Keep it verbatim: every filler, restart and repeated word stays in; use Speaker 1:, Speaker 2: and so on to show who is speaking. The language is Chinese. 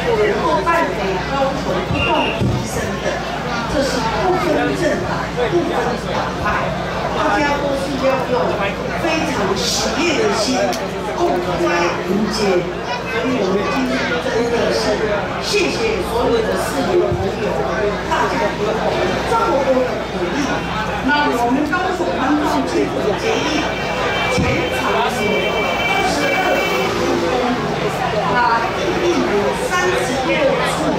Speaker 1: 能够办理要求不断提升的，这是不分政党、不分党派，大家都是要用非常喜悦的心共同来迎接。所以我们今天真的是谢谢所有的市民朋友，大家给我们这么多的鼓励。那我们高雄环保基础决议。